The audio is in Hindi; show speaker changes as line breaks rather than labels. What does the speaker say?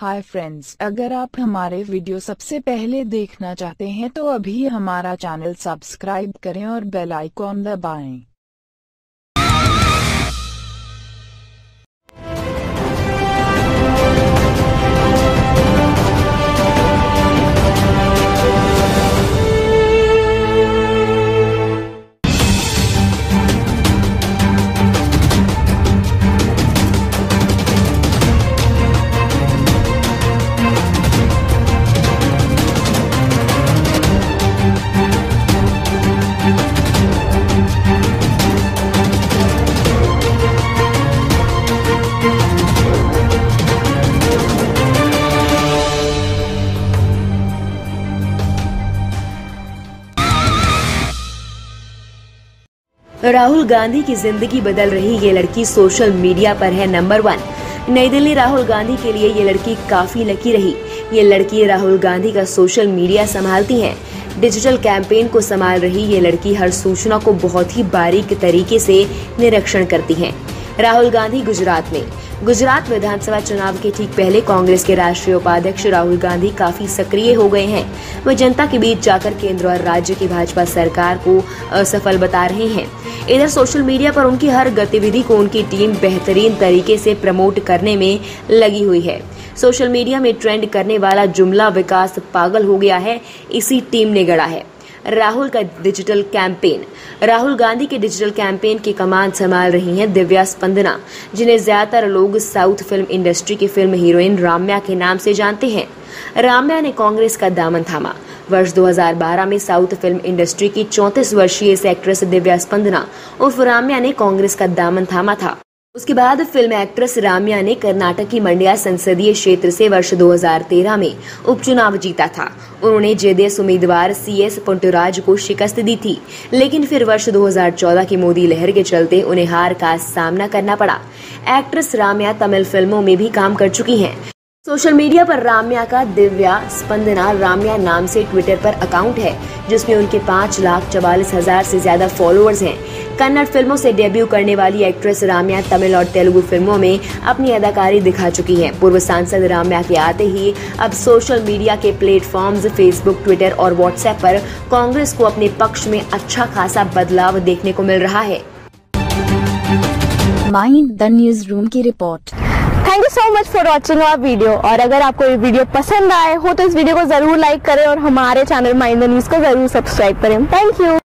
हाय फ्रेंड्स, अगर आप हमारे वीडियो सबसे पहले देखना चाहते हैं तो अभी हमारा चैनल सब्सक्राइब करें और बेल आइकॉन दबाएं।
राहुल गांधी की जिंदगी बदल रही ये लड़की सोशल मीडिया पर है नंबर 1। नई दिल्ली राहुल गांधी के लिए ये लड़की काफी लकी रही। ये लड़की राहुल गांधी का सोशल मीडिया संभालती हैं। डिजिटल कैंपेन को संभाल रही ये लड़की हर सूचना को बहुत ही बारीक तरीके से निरीक्षण करती हैं। राहुल गांधी गुजरात विधानसभा चुनाव के ठीक पहले कांग्रेस के राष्ट्रीय उपाध्यक्ष राहुल गांधी काफी सक्रिय हो गए हैं। वह जनता के बीच जाकर केंद्र और राज्य की भाजपा सरकार को असफल बता रहे हैं। इधर सोशल मीडिया पर उनकी हर गतिविधि को उनकी टीम बेहतरीन तरीके से प्रमोट करने में लगी हुई है। सोशल मीडिया में ट्रेंड करने वाला जुमला विकास पागल हो गया है, इसी टीम ने गढ़ा है। राहुल गांधी के डिजिटल कैंपेन की कमान संभाल रही हैं दिव्या स्पंदना, जिन्हें ज्यादातर लोग साउथ फिल्म इंडस्ट्री की फिल्म हीरोइन राम्या के नाम से जानते हैं। राम्या ने कांग्रेस का दामन थामा। वर्ष 2012 में साउथ फिल्म इंडस्ट्री की 34 वर्षीय एक्ट्रेस दिव्या स्पंदना उर्फ राम्या ने कांग्रेस का दामन थामा था। उसके बाद फिल्म एक्ट्रेस राम्या ने कर्नाटक की मंड्या संसदीय क्षेत्र से वर्ष 2013 में उपचुनाव जीता था। उन्होंने जेडीएस उम्मीदवार सीएस पुंटुराज को शिकस्त दी थी, लेकिन फिर वर्ष 2014 की मोदी लहर के चलते उन्हें हार का सामना करना पड़ा। एक्ट्रेस राम्या तमिल फिल्मों में भी काम कर चुकी हैं। सोशल मीडिया पर राम्या का दिव्या स्पंदना राम्या नाम से ट्विटर पर अकाउंट है, जिसमें उनके 5,44,000 से ज्यादा फॉलोअर्स हैं। कन्नड़ फिल्मों से डेब्यू करने वाली एक्ट्रेस राम्या तमिल और तेलुगु फिल्मों में अपनी अदाकारी दिखा चुकी हैं। पूर्व सांसद राम्या के आते ही अब सोशल मीडिया के प्लेटफॉर्म्स फेसबुक, ट्विटर और व्हाट्सएप पर कांग्रेस को अपने पक्ष में अच्छा खासा बदलाव देखने को मिल रहा है।
माइंड द न्यूज रूम की रिपोर्ट।
Thank you so much for watching our video. और अगर आपको ये वीडियो पसंद आए हो तो इस वीडियो को जरूर लाइक करें और हमारे चैनल माइंड द न्यूज को जरूर सब्सक्राइब करें। Thank you.